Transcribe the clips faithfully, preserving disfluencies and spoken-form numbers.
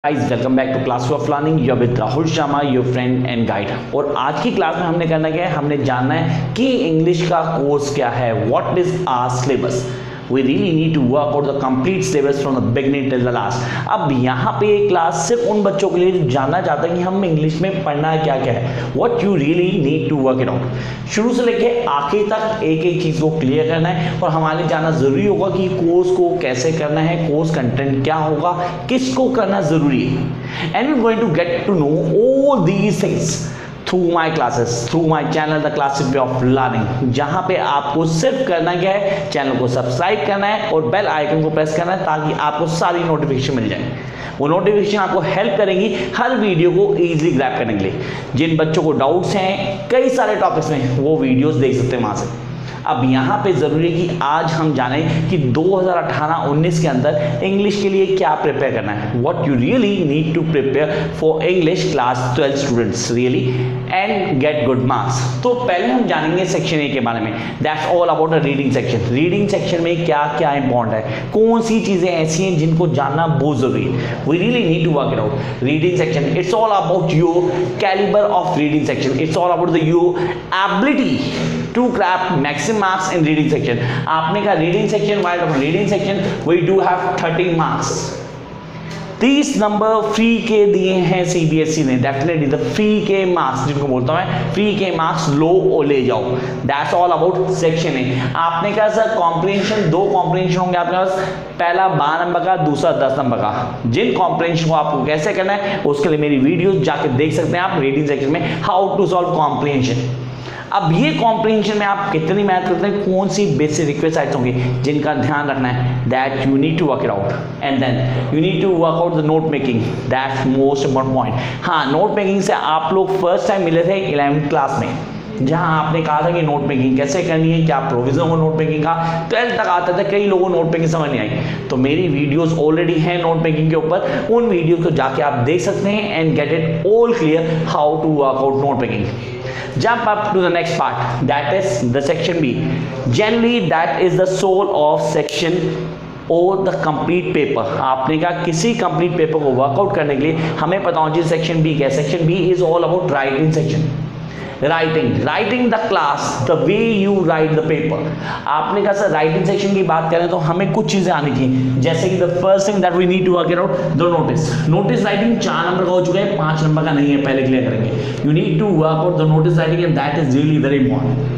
Guys welcome back to class of learning. You are with Rahul Sharma, your friend and guide. और आज की class में हमने करना क्या है, हमने जानना है कि इंग्लिश का कोर्स क्या है, what is our syllabus. We really need to work out the complete syllabus from the beginning till the last। अब यहाँ पे एक क्लास सिर्फ उन बच्चों के लिए जो जानना चाहता है कि हम इंग्लिश में पढ़ना क्या क्या है, what you really need to work it out। शुरू से लेके आखिर तक एक एक चीज़ को क्लियर करना है और हमारे लिए जानना ज़रूरी होगा कि कोर्स को कैसे करना है, कोर्स कंटेंट क्या होगा, किसको करना ज़रूरी है। And we going to get to know all these things through my classes, through my channel, the classic way of learning, जहाँ पे आपको सिर्फ करना क्या है, चैनल को सब्सक्राइब करना है और बेल आइकन को प्रेस करना है ताकि आपको सारी नोटिफिकेशन मिल जाए। वो नोटिफिकेशन आपको हेल्प करेंगी हर वीडियो को इजीली ग्रैब करने के लिए। जिन बच्चों को डाउट्स हैं कई सारे टॉपिक्स में, वो वीडियोस देख सकते हैं वहाँ से। अब यहाँ पे ज़रूरी है कि आज हम जानें कि दो हज़ार अठारह उन्नीस के अंदर इंग्लिश के लिए क्या प्रिपेयर करना है, what you really need to prepare for English class twelfth students really and get good marks. तो पहले हम जानेंगे सेक्शन ए के बारे में, that's all about a reading section. Reading section में क्या क्या इंपॉर्टेंट है, कौन सी चीज़ें ऐसी हैं जिनको जानना बहुत ज़रूरी है। We really need to work it out. Reading section, it's all about your calibre of reading section, it's all about the your ability to grab maximum marks in reading section. आपने कहा reading section, while of reading section we do have thirty marks. तीस number free के दिए हैं CBSE ने, definitely the free के marks जिनको बोलता हूं मैं, फ्री के मार्क्स लो और ले जाओ। That's all about section A. आपने कहा सर कॉम्प्रिहेंशन, दो कॉम्प्रिहेंशन होंगे आपके पास, पहला बारह नंबर का, दूसरा दस नंबर का। जिन कॉम्प्रिहेंशन को आपको कैसे करना है उसके लिए मेरी वीडियो जाके देख सकते हैं आप रीडिंग सेक्शन में, हाउ टू सॉल्व कॉम्प्रिहेंशन। अब ये कॉम्प्रिहेंशन में आप कितनी मेहनत करते हैं, कौन सी बेसिक रिक्वेस्ट होंगी जिनका ध्यान रखना है, that you need to work it out. And then you need to work out the note making, that's most important point. हाँ, नोट मेकिंग से आप लोग फर्स्ट टाइम मिले थे इलेवेंथ क्लास में, जहां आपने कहा था कि नोट मेकिंग कैसे करनी है, क्या प्रोविजन हो नोट मेकिंग का। ट्वेल्थ तक आते थे, कई लोगों नोट मेकिंग समझ नहीं आई, तो मेरी वीडियोस ऑलरेडी हैं नोट मेकिंग के ऊपर, उन वीडियोस को जाके आप देख सकते हैं and get it all clear how to work out note making. Jump up to the next part, that is the section B. Generally that is the soul of section or the complete paper। आपने कहा किसी complete paper को workout करने के लिए हमें पता होना चाहिए सेक्शन बी क्या है। Section B is all about writing section, writing writing the class, the way you write the paper. आपने कहा सर राइटिंग सेक्शन की बात करें तो हमें कुछ चीजें आनी चाहिए, जैसे कि the first thing that we need to work it out, the notice. Notice writing चार नंबर का हो चुका है, पांच नंबर का नहीं है, पहले क्लियर करेंगे। You need to work out the notice writing and that is really very important.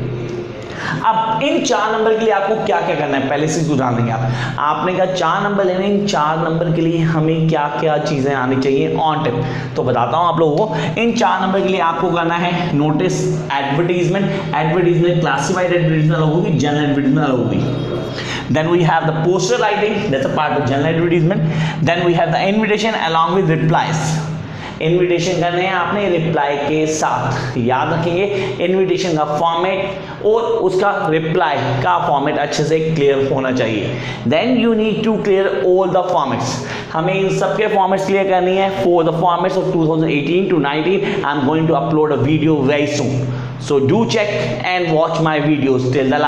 अब इन चार नंबर के लिए आपको क्या क्या करना है, पहले से जान लेंगे आप। आपने कहा चार नंबर लेने, इन चार नंबर के लिए हमें क्या क्या चीजें आनी चाहिए ऑन टिप, तो बताता हूं आप लोगों को। इन चार नंबर के लिए आपको करना है notice, advertisement, advertisement classified advertisement अलग होगी, जनरल एडवर्टीजमेंट अलग होगी। Then we have the poster writing, that's a part of general advertisement. Then we have the invitation along with replies। Invitation करने हैं आपने रिप्लाई के साथ, याद रखेंगे इन्विटेशन का फॉर्मेट और उसका रिप्लाई का फॉर्मेट अच्छे से क्लियर होना चाहिए। Then you need to clear all the formats, हमें इन सबके फॉर्मेट्स क्लियर करनी है। For the formats of two thousand eighteen to nineteen I am going to upload a video very soon, so do check and watch my videos till the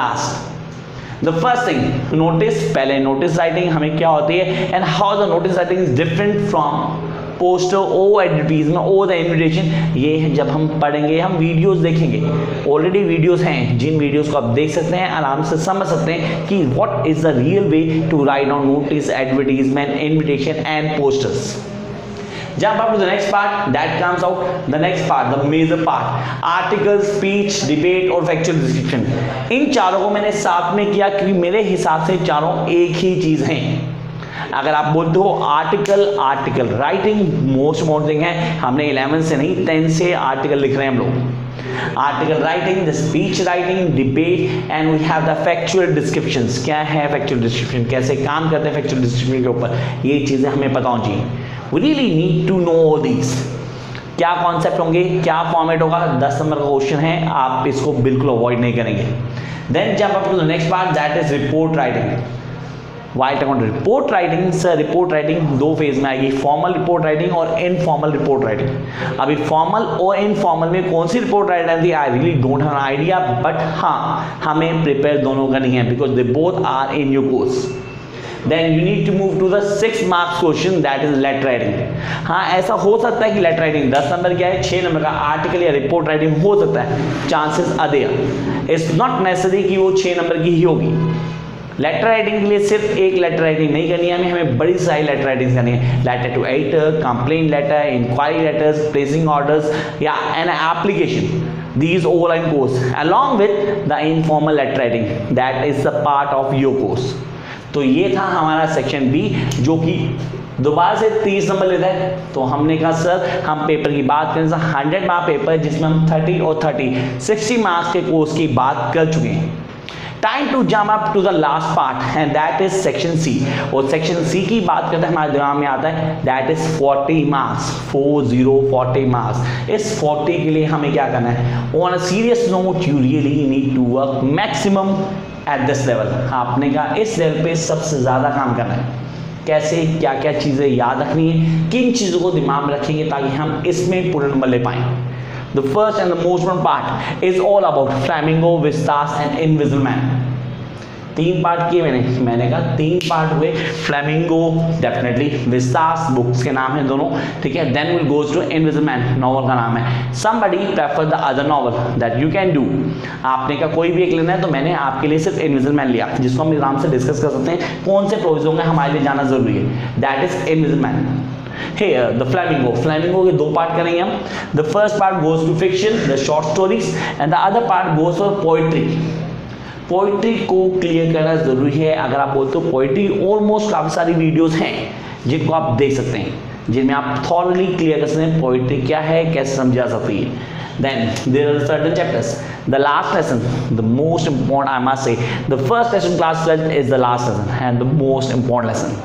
last. The first thing notice, पहले notice writing हमें क्या होती है and how the notice writing is different from poster or advertisement O the invitation. ये है जब हम पढ़ेंगे, हम वीडियोस देखेंगे, ऑलरेडी वीडियोस हैं जिन वीडियोस को आप देख सकते हैं, आराम से समझ सकते हैं कि what is the real way to write down notice, advertisement, invitation and posters. Jump up to the next part, that comes out the next part, the major part, article, speech, debate और factual description। इन चारों को मैंने साथ में किया क्योंकि मेरे हिसाब से चारों एक ही चीज हैं। अगर आप बोलते हो article, article writing most important है, हमने इलेवेंथ से नहीं टेंथ से आर्टिकल लिख रहे हैं हम लोग। Article writing, the speech writing, debate and we have the factual descriptions. क्या है फैक्चुअल डिस्क्रिप्शन, कैसे काम करते हैं फैक्चुअल डिस्क्रिप्शन के ऊपर, ये चीजें हमें पता होनी चाहिए। We really need to know all these. क्या कॉन्सेप्ट होंगे, क्या फॉर्मेट होगा, दस नंबर का क्वेश्चन है, आप इसको बिल्कुल अवॉइड नहीं करेंगे। Then jump up to the next part, that is report writing. White account report writing, sir report writing दो फेज में आएगी, फॉर्मल रिपोर्ट राइटिंग और इनफॉर्मल रिपोर्ट राइटिंग। अभी फॉर्मल और इनफॉर्मल में कौन सी रिपोर्ट राइटिंग आती है, I really don't have idea, but हाँ हमें प्रिपेयर दोनों करनी है because they both are in your course. Then you need to move to the six marks question, that is letter writing. हाँ, ऐसा हो सकता है कि लेटर राइटिंग दस नंबर क्या है, छह नंबर का आर्टिकल या रिपोर्ट राइटिंग हो सकता है, chances are there. It's not necessary कि वो छह नंबर की ही होगी। लेटर राइटिंग के लिए सिर्फ एक लेटर राइटिंग नहीं करनी है हमें हमें बड़ी सारी लेटर राइटिंग करनी है। Letter to editor, complaint letter, inquiry letters, placing orders या an application, these all are in course along with the informal letter writing, that is the part of your course। तो ये था हमारा section B, जो कि दोबारा से तीस नंबर लेता है। तो हमने कहा सर हम पेपर की बात करें सर हंड्रेड मार्क पेपर जिसमें हम थर्टी और थर्टी सिक्सटी मार्क्स के कोर्स की बात कर चुके हैं। Time to jump up to the last part and that is section C. और सेक्शन सी की बात करते हैं हमारे दिमाग में आता है that is forty marks, four zero forty marks. इस फोर्टी के लिए हमें क्या करना है? On a serious note you really need to work maximum at this level. आपने कहा इस लेवल पे सबसे ज्यादा काम करना है। कैसे, क्या क्या चीजें याद रखनी है, किन चीजों को दिमाग में रखेंगे ताकि हम इसमें पूरे नंबर ले पाएं। The first and the most important part is all about flamingo, vistas and invisible man। तीन पार्ट किए मैंने मैंने कहा तीन पार्ट हुए। फ्लैमिंगो डेफिनेटली, विस्तास बुक्स के नाम हैं दोनों, ठीक है। Then will goes to invisible man, novel का नाम है। Somebody prefer the other novel that you can do. आपने कहा कोई भी एक लेना है तो मैंने आपके लिए सिर्फ इनविजिबल मैन लिया, जिसको हम आराम से डिस्कस कर सकते हैं कौन से प्रोविजन होंगे हमारे लिए जाना जरूरी है। That is invisible man. Here the flamingo, flamingo के दो पार्ट करेंगे हम। The first part goes to fiction, the short stories, and the other part goes for poetry। Poetry को क्लियर करना जरूरी है। अगर आप बोलते हो पोइट्री, ऑलमोस्ट काफी सारी वीडियोस हैं जिनको आप देख सकते हैं, जिनमें आप थॉरली क्लियर कर सकते हैं पोइट्री क्या है, कैसे समझा सकती है। Then there are certain chapters. The last lesson, the most important, I must say, the first lesson class twelfth is the last lesson and the most important lesson.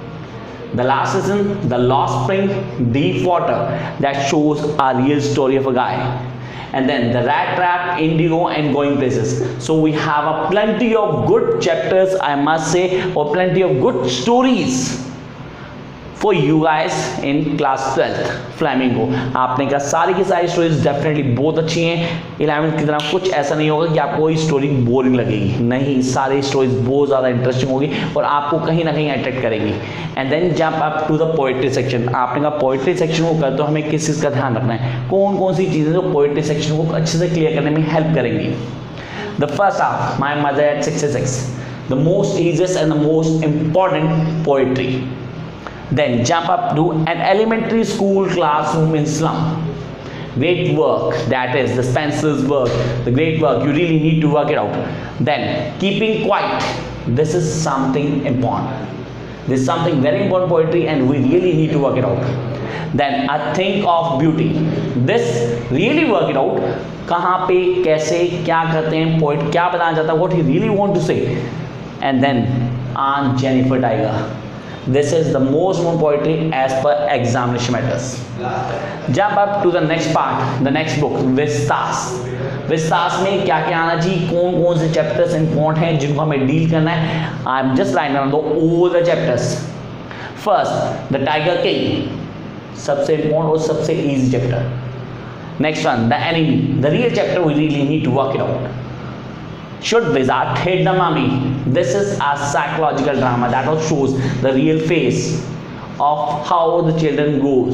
The last lesson, the lost spring, deep water, that shows a real story of a guy. And then the rat trap, indigo and going places. So we have a plenty of good chapters, I must say, or plenty of good stories for you guys in class twelfth flamingo. आपने कहा सारी की सारी stories definitely बहुत अच्छी हैं। Eleventh की तरह कुछ ऐसा नहीं होगा कि आपको कोई स्टोरी बोरिंग लगेगी, नहीं, सारी स्टोरीज बहुत ज़्यादा इंटरेस्टिंग होगी और आपको कहीं ना कहीं अट्रैक्ट करेंगी। And then jump up to the poetry section. आपने कहा पोइट्री सेक्शन को कर तो हमें किस चीज़ का ध्यान रखना है, कौन कौन सी चीज़ें जो पोइट्री सेक्शन को अच्छे से क्लियर करने में हेल्प करेंगी। The first half, my mother at sixty six, the most easiest and the most important poetry. Then jump up to an elementary school classroom in slum. Great work, that is the Spencer's work, the great work, you really need to work it out. Then keeping quiet, this is something important. This is something very important poetry and we really need to work it out. Then a think of beauty, this really work it out. कहाँ पे, कैसे, क्या करते हैं, poet क्या बताना चाहता है, what he really want to say. And then Aunt Jennifer Tiger, this is the most important poetry as per examination matters. Jump up to the next part, the next book, Vistas। Vistas में क्या क्या आना चाहिए, कौन कौन से chapters important हैं जिनको हमें डील करना है। I am just writing down all the chapters. First the tiger king, सबसे इंपॉर्टेंट और सबसे easy chapter. Next one the enemy, the real chapter we really need to work it out. Should wizard hate the mummy? This is a psychological drama that also shows the real face of how the children grows.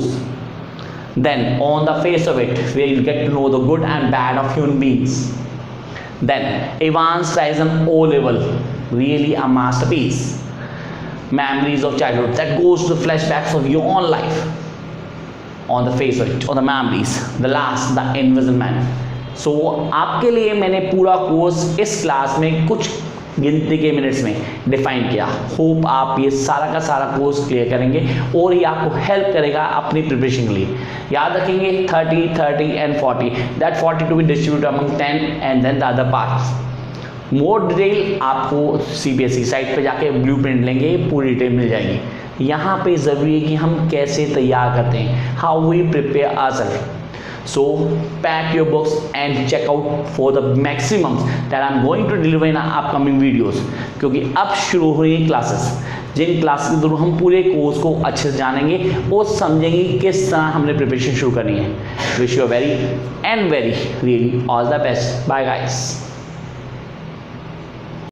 Then on the face of it, where you get to know the good and bad of human beings. Then Ivan's Horizon O level, really a masterpiece. Memories of childhood, that goes to the flashbacks of your own life. On the face of it, on the memories. The last, the invisible man. So so, आपके लिए मैंने पूरा course इस class में कुछ गिनती के minutes में डिफाइन किया। होप आप ये सारा का सारा कोर्स क्लियर करेंगे और ये आपको हेल्प करेगा अपनी प्रिपरेशन के लिए। याद रखेंगे thirty, thirty and forty, that forty to be distribute among ten and then the other parts. More detail आपको सीबीएसई साइट पे जाके ब्लूप्रिंट लेंगे, पूरी डिटेल मिल जाएगी। यहाँ पे ज़रूरी है कि हम कैसे तैयार करते हैं, how we prepare ourselves. So pack your books and check out for the maximums that I'm going to deliver in our upcoming videos, क्योंकि अब शुरू हो रही है क्लासेस, जिन क्लासेस के थ्रू हम पूरे कोर्स को अच्छे से जानेंगे और समझेंगे किस तरह हमने प्रिपरेशन शुरू करनी है। Wish you very and very really all the best. Bye guys.